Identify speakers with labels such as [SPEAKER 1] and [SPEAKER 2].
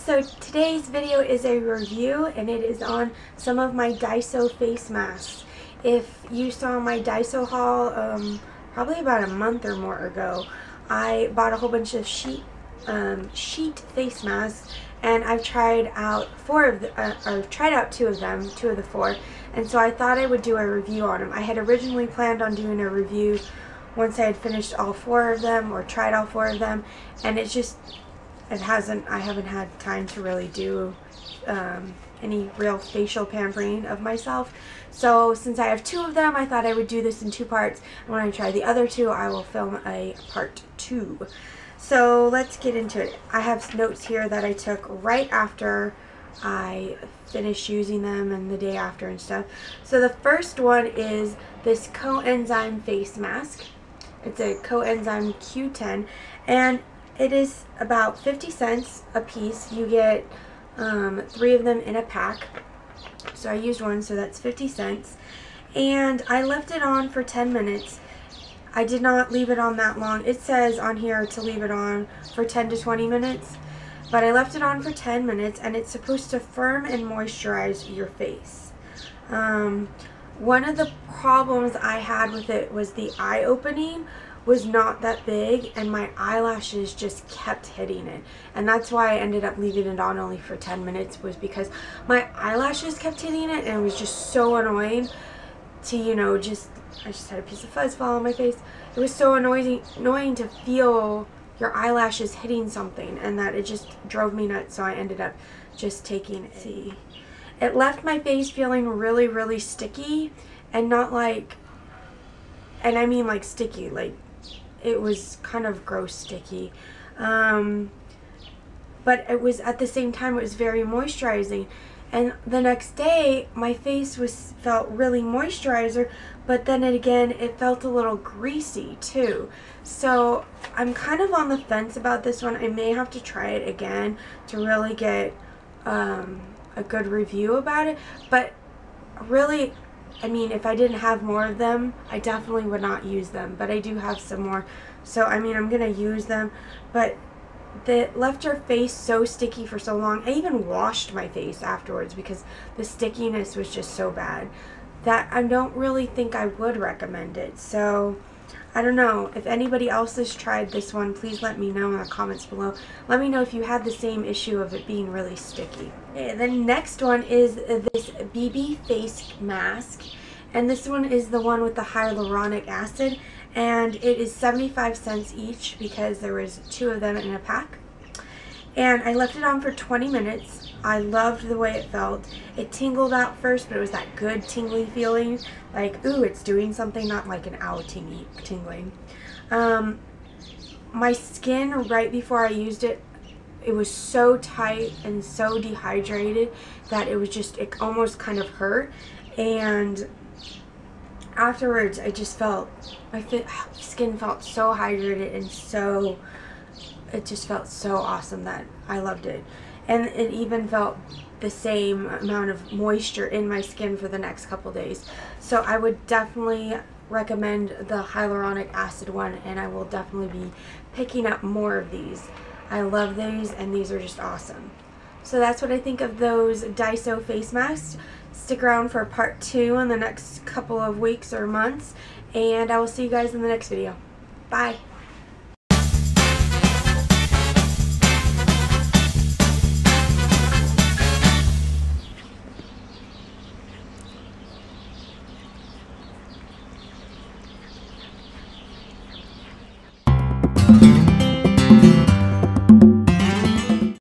[SPEAKER 1] So today's video is a review and it is on some of my Daiso face masks. If you saw my Daiso haul probably about a month or more ago, I bought a whole bunch of sheet face masks, and I've tried out two of the four, and so I thought I would do a review on them. I had originally planned on doing a review once I had finished all four of them or tried all four of them, and I haven't had time to really do any real facial pampering of myself. So since I have two of them, I thought I would do this in two parts, and when I try the other two, I will film a part 2. So let's get into it. I have notes here that I took right after I finished using them and the day after and stuff. So the first one is this Coenzyme face mask. It's a Coenzyme Q10, and it is about 50 cents a piece. You get 3 of them in a pack. So I used one, so that's 50 cents. And I left it on for 10 minutes. I did not leave it on that long. It says on here to leave it on for 10 to 20 minutes. But I left it on for 10 minutes, and it's supposed to firm and moisturize your face. One of the problems I had with it was the eye opening was not that big, and my eyelashes just kept hitting it, and that's why I ended up leaving it on only for 10 minutes, was because my eyelashes kept hitting it, and it was just so annoying to, I just had a piece of fuzz fall on my face. It was so annoying to feel your eyelashes hitting something, and that it just drove me nuts, so I ended up just taking it. See, it left my face feeling really, really sticky, and not like, and I mean like sticky, like it was kind of gross sticky, but it was, at the same time, it was very moisturizing. And the next day my face felt really moisturizer, but then again it felt a little greasy too. So I'm kind of on the fence about this one. I may have to try it again to really get a good review about it, but really, I mean, if I didn't have more of them, I definitely would not use them, but I do have some more, so I mean, I'm gonna use them. But they left your face so sticky for so long. I even washed my face afterwards because the stickiness was just so bad that I don't really think I would recommend it. So I don't know. If anybody else has tried this one, please let me know in the comments below. Let me know if you had the same issue of it being really sticky. Okay, the next one is this BB face mask, and this one is the one with the hyaluronic acid, and it is 75 cents each because there was 2 of them in a pack. And I left it on for 20 minutes. I loved the way it felt. It tingled at first, but it was that good tingly feeling, like, ooh, it's doing something, not like an ow tingling. My skin right before I used it, it was so tight and so dehydrated that it almost kind of hurt. And afterwards, I just felt, my skin felt so hydrated, and it just felt so awesome that I loved it. And it even felt the same amount of moisture in my skin for the next couple days. So I would definitely recommend the hyaluronic acid one, and I will definitely be picking up more of these. I love these, and these are just awesome. So that's what I think of those Daiso face masks. Stick around for part 2 in the next couple of weeks or months, and I will see you guys in the next video. Bye!